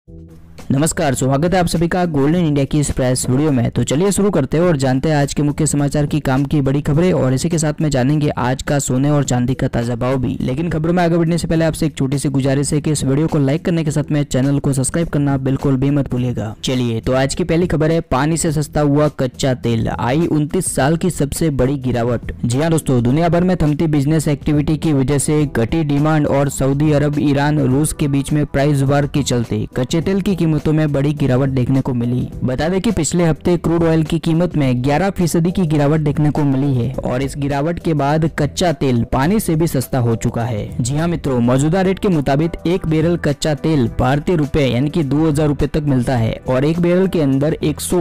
नमस्कार, स्वागत है आप सभी का गोल्डन इंडिया की इस प्रेस वीडियो में। तो चलिए शुरू करते हैं और जानते हैं आज के मुख्य समाचार की काम की बड़ी खबरें और इसी के साथ में जानेंगे आज का सोने और चांदी का ताजा भाव भी। लेकिन खबरों में आगे बढ़ने से पहले आपसे एक छोटी सी गुजारिश है कि इस वीडियो को लाइक करने के साथ में चैनल को सब्सक्राइब करना बिल्कुल भी मत भूलिएगा। चलिए तो आज की पहली खबर है, पानी से सस्ता हुआ कच्चा तेल, आई 29 साल की सबसे बड़ी गिरावट। जी हाँ दोस्तों, दुनिया भर में थमती बिजनेस एक्टिविटी की वजह से घटी डिमांड और सऊदी अरब, ईरान, रूस के बीच में प्राइस वार के चलते कच्चे तेल की कीमतों में बड़ी गिरावट देखने को मिली। बता दें कि पिछले हफ्ते क्रूड ऑयल की कीमत में 11% की गिरावट देखने को मिली है और इस गिरावट के बाद कच्चा तेल पानी से भी सस्ता हो चुका है। जी हाँ मित्रों, मौजूदा रेट के मुताबिक एक बैरल कच्चा तेल भारतीय रुपए यानी कि 2000 रुपए तक मिलता है और एक बैरल के अंदर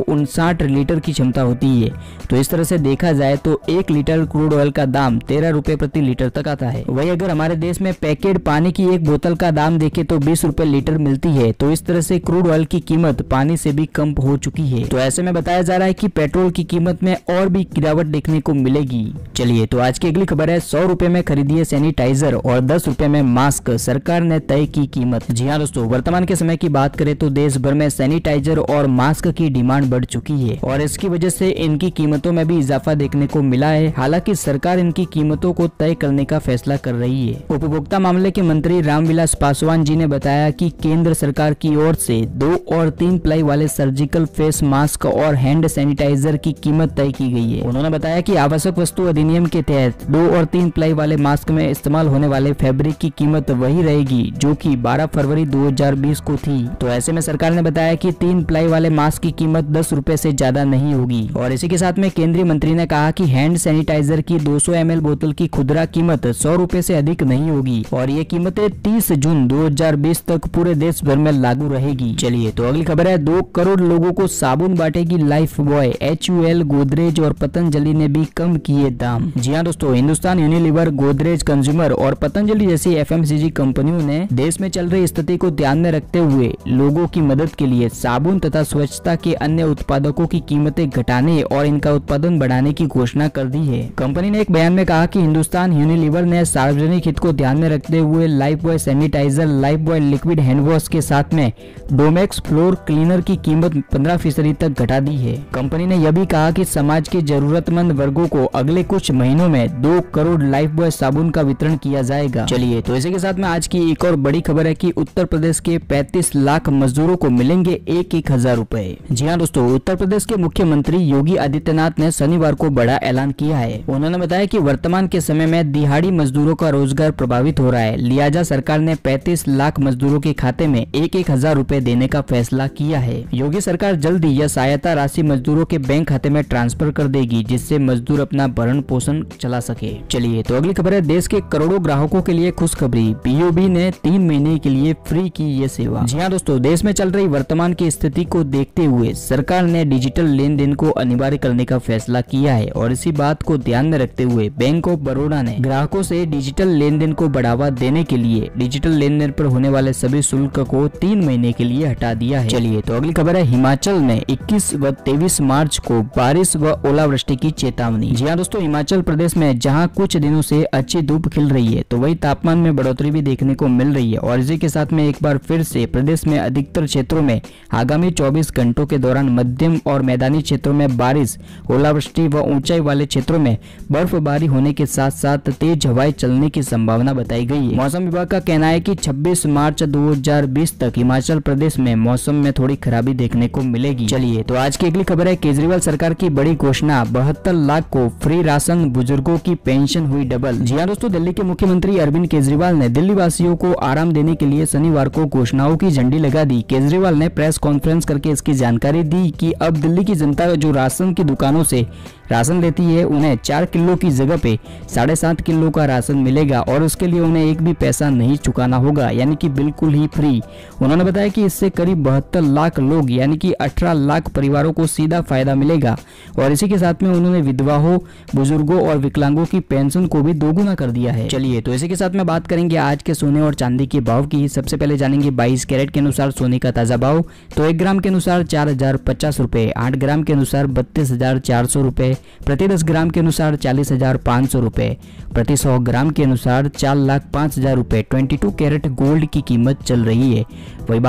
159 लीटर की क्षमता होती है। तो इस तरह से देखा जाए तो 1 लीटर क्रूड ऑयल का दाम 13 रुपए प्रति लीटर तक आता है। वही अगर हमारे देश में पैकेट पानी की एक बोतल का दाम देखे तो 20 रुपए लीटर मिलती है। तो इस तरह से क्रूड ऑयल की कीमत पानी से भी कम हो चुकी है। तो ऐसे में बताया जा रहा है कि पेट्रोल की कीमत में और भी गिरावट देखने को मिलेगी। चलिए तो आज की अगली खबर है, 100 रुपए में खरीदिए सैनिटाइजर और 10 रुपए में मास्क, सरकार ने तय की कीमत। जी हाँ दोस्तों, वर्तमान के समय की बात करें तो देश भर में सैनिटाइजर और मास्क की डिमांड बढ़ चुकी है और इसकी वजह से इनकी कीमतों में भी इजाफा देखने को मिला है। हालांकि सरकार इनकी कीमतों को तय करने का फैसला कर रही है। उपभोक्ता मामले के मंत्री रामविलास पासवान जी ने बताया कि केंद्र सरकार की ओर से 2 और 3 प्लाई वाले सर्जिकल फेस मास्क और हैंड सैनिटाइजर की कीमत तय की गई है। उन्होंने बताया कि आवश्यक वस्तु अधिनियम के तहत 2 और 3 प्लाई वाले मास्क में इस्तेमाल होने वाले फैब्रिक की कीमत वही रहेगी जो कि 12 फरवरी 2020 को थी। तो ऐसे में सरकार ने बताया कि 3 प्लाई वाले मास्क की कीमत 10 रुपए से ज्यादा नहीं होगी। और इसी के साथ में केंद्रीय मंत्री ने कहा कि हैंड सैनिटाइजर की 200 ml बोतल की खुदरा कीमत 100 रुपए से अधिक नहीं होगी और ये कीमतें 30 जून 2020 तक पूरे देश भर में लागू रहेगी। चलिए तो अगली खबर है, 2 करोड़ लोगों को साबुन बांटेगी लाइफ बॉय, HUL, गोदरेज और पतंजलि ने भी कम किए दाम। जी हाँ दोस्तों, हिंदुस्तान यूनिलीवर, गोदरेज कंज्यूमर और पतंजलि जैसी FMCG कंपनियों ने देश में चल रही स्थिति को ध्यान में रखते हुए लोगों की मदद के लिए साबुन तथा स्वच्छता के अन्य उत्पादकों की कीमतें घटाने और इनका उत्पादन बढ़ाने की घोषणा कर दी है। कंपनी ने एक बयान में कहा कि हिंदुस्तान यूनिलीवर ने सार्वजनिक हित को ध्यान में रखते हुए Lifebuoy sanitiser, Lifebuoy liquid hand wash के साथ में डोमेक्स फ्लोर क्लीनर की कीमत 15% तक घटा दी है। कंपनी ने यह भी कहा कि समाज के जरूरतमंद वर्गों को अगले कुछ महीनों में 2 करोड़ लाइफ बॉय साबुन का वितरण किया जाएगा। चलिए तो इसी के साथ में आज की एक और बड़ी खबर है कि उत्तर प्रदेश के 35 लाख मजदूरों को मिलेंगे 1-1 रुपए। जी हाँ दोस्तों, उत्तर प्रदेश के मुख्यमंत्री योगी आदित्यनाथ ने शनिवार को बड़ा ऐलान किया है। उन्होंने बताया कि वर्तमान के समय में दिहाड़ी मजदूरों का रोजगार प्रभावित हो रहा है, लिहाजा सरकार ने 35 लाख मजदूरों के खाते में 1-1 रुपए देने का फैसला किया है। योगी सरकार जल्द ही यह सहायता राशि मजदूरों के बैंक खाते में ट्रांसफर कर देगी, जिससे मजदूर अपना भरण पोषण चला सके। चलिए तो अगली खबर है, देश के करोड़ों ग्राहकों के लिए खुशखबरी, BOB ने 3 महीने के लिए फ्री की ये सेवा। जी हाँ दोस्तों, देश में चल रही वर्तमान की स्थिति को देखते हुए सरकार ने डिजिटल लेन देन को अनिवार्य करने का फैसला किया है और इसी बात को ध्यान में रखते हुए बैंक ऑफ बड़ौदा ने ग्राहकों से डिजिटल लेन देन को बढ़ावा देने के लिए डिजिटल लेन देन पर होने वाले सभी शुल्क को 3 महीने के लिए हटा दिया है। चलिए तो अगली खबर है, हिमाचल में 21 व 23 मार्च को बारिश व ओलावृष्टि की चेतावनी। जी हाँ दोस्तों, हिमाचल प्रदेश में जहां कुछ दिनों से अच्छी धूप खिल रही है तो वही तापमान में बढ़ोतरी भी देखने को मिल रही है और इसी के साथ में एक बार फिर से प्रदेश में अधिकतर क्षेत्रों में आगामी 24 घंटों के दौरान मध्यम और मैदानी क्षेत्रों में बारिश, ओलावृष्टि व ऊंचाई वाले क्षेत्रों में बर्फबारी होने के साथ साथ तेज हवाएं चलने की संभावना बताई गई है। मौसम विभाग का कहना है कि 26 मार्च 2020 तक हिमाचल प्रदेश में मौसम में थोड़ी खराबी देखने को मिलेगी। चलिए तो आज की अगली खबर है, केजरीवाल सरकार की बड़ी घोषणा, 72 लाख को फ्री राशन, बुजुर्गों की पेंशन हुई डबल। जी हाँ दोस्तों, दिल्ली के मुख्यमंत्री अरविंद केजरीवाल ने दिल्ली वासियों को आराम देने के लिए शनिवार को घोषणाओं की झंडी लगा दी। केजरीवाल ने प्रेस कॉन्फ्रेंस करके इसकी जानकारी दी कि अब दिल्ली की जनता जो राशन की दुकानों से राशन लेती है उन्हें 4 किलो की जगह पे 7.5 किलो का राशन मिलेगा और उसके लिए उन्हें एक भी पैसा नहीं चुकाना होगा, यानी कि बिल्कुल ही फ्री। उन्होंने बताया कि इससे करीब 72 लाख लोग यानी कि 18 लाख परिवारों को सीधा फायदा मिलेगा और इसी के साथ में उन्होंने विधवाओं, बुजुर्गों और विकलांगों की पेंशन को भी दोगुना कर दिया है। चलिए तो इसी के साथ में बात करेंगे आज के सोने और चांदी के भाव की। सबसे पहले जानेंगे 22 कैरेट के अनुसार सोने का ताजा भाव। तो 1 ग्राम के अनुसार 4050 रुपए, 8 ग्राम के अनुसार 32,400 रुपए, प्रति 10 ग्राम के अनुसार 40,500 रुपए, प्रति 100 ग्राम के अनुसार 4,05,000 रुपए 22 कैरेट गोल्ड की कीमत चल रही है। वही बात करें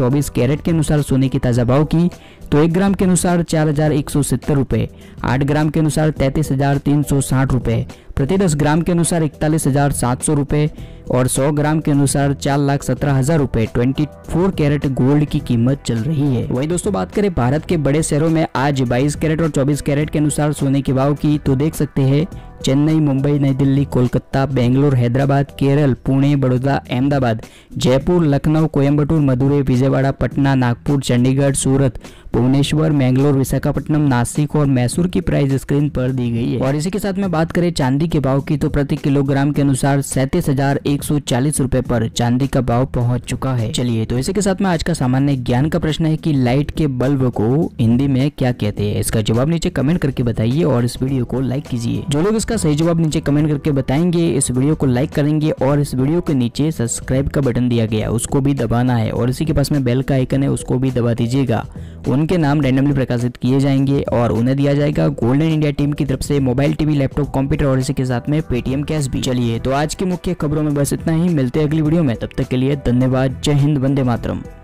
24 कैरेट के अनुसार सोने के ताजा भाव की तो 1 ग्राम के अनुसार 4170 रुपए, 8 ग्राम के अनुसार 33,360 रुपए, प्रति 10 ग्राम के अनुसार 41,700 रुपए और 100 ग्राम के अनुसार 4,17,000 रुपए 24 कैरेट गोल्ड की कीमत चल रही है। वही दोस्तों बात करें भारत के बड़े शहरों में आज 22 कैरेट और 24 कैरेट के अनुसार सोने के भाव की तो देख सकते हैं चेन्नई, मुंबई, नई दिल्ली, कोलकाता, बेंगलोर, हैदराबाद, केरल, पुणे, बड़ौदा, अहमदाबाद, जयपुर, लखनऊ, कोयम्बटूर, मदुरई, विजयवाड़ा, पटना, नागपुर, चंडीगढ़, सूरत, भुवनेश्वर, मैंगलोर, विशाखापट्टनम, नासिक और मैसूर की प्राइस स्क्रीन पर दी गई है। और इसी के साथ में बात करें चांदी के भाव की तो प्रति किलोग्राम के अनुसार 37,140 रुपए पर चांदी का भाव पहुंच चुका है। चलिए तो इसी के साथ में आज का सामान्य ज्ञान का प्रश्न है कि लाइट के बल्ब को हिंदी में क्या कहते हैं। इसका जवाब नीचे कमेंट करके बताइए और इस वीडियो को लाइक कीजिए। जो लोग इसका सही जवाब नीचे कमेंट करके बताएंगे इस वीडियो को लाइक करेंगे और इस वीडियो के नीचे सब्सक्राइब का बटन दिया गया उसको भी दबाना है और इसी के पास में बेल का आइकन है उसको भी दबा दीजिएगा। उनके नाम रैंडमली प्रकाशित किए जाएंगे और उन्हें दिया जाएगा गोल्डन इंडिया टीम की तरफ से मोबाइल, टीवी, लैपटॉप, कंप्यूटर और इसी के साथ में पेटीएम कैश भी। चलिए तो आज की मुख्य खबरों में बस इतना ही, मिलते हैं अगली वीडियो में, तब तक के लिए धन्यवाद। जय हिंद, वंदे मातरम।